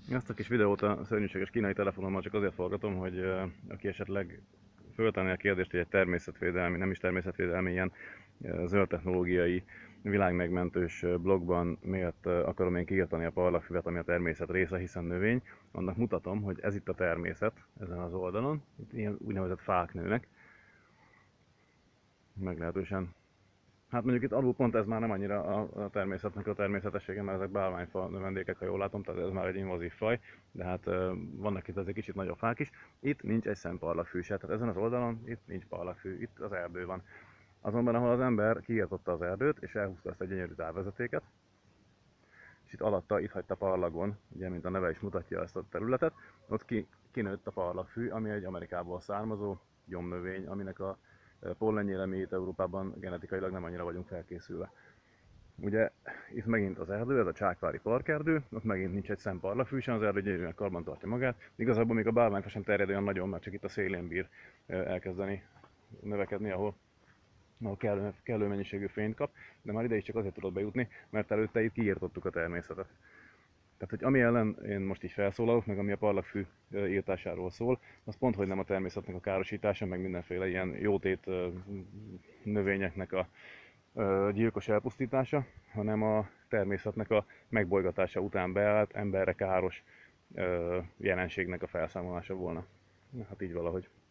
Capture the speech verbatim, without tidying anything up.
Ezt a kis videót a szörnyűséges kínai telefonommal csak azért forgatom, hogy uh, aki esetleg föltenné a kérdést, hogy egy természetvédelmi, nem is természetvédelmi, ilyen uh, zöld technológiai, világmegmentős blogban miért uh, akarom én kiirtani a parlagfüvet, ami a természet része, hiszen növény, annak mutatom, hogy ez itt a természet, ezen az oldalon, itt ilyen úgynevezett fák nőnek, meglehetősen. Hát mondjuk itt alul pont ez már nem annyira a, a természetnek a természetessége, mert ezek bálványfa növendékek, ha jól látom, tehát ez már egy invazív faj, de hát uh, vannak itt azért kicsit nagyobb fák is. Itt nincs egy szemparlagfű se, tehát ezen az oldalon itt nincs parlagfű, itt az erdő van. Azonban ahol az ember kiirtotta az erdőt, és elhúzta ezt egy gyönyörű távvezetéket, és itt alatta, itt hagyta parlagon, ugye mint a neve is mutatja ezt a területet, ott ki, kinőtt a parlagfű, ami egy Amerikából származó gyomnövény, aminek a pollenjére mi itt Európában genetikailag nem annyira vagyunk felkészülve. Ugye itt megint az erdő, ez a Csákvári parkerdő, ott megint nincs egy szem parlagfű sem, az erdő gyönyörűen karban tartja magát. Igazából még a bálványfa sem terjed olyan nagyon, mert csak itt a szélén bír elkezdeni növekedni, ahol, ahol kellő, kellő mennyiségű fényt kap, de már ide is csak azért tudod bejutni, mert előtte itt kiírtottuk a természetet. Tehát, hogy ami ellen én most így felszólalok, meg ami a parlagfű írtásáról szól, az pont, hogy nem a természetnek a károsítása, meg mindenféle ilyen jótét növényeknek a gyilkos elpusztítása, hanem a természetnek a megbolygatása után beállt, emberre káros jelenségnek a felszámolása volna. Hát így valahogy.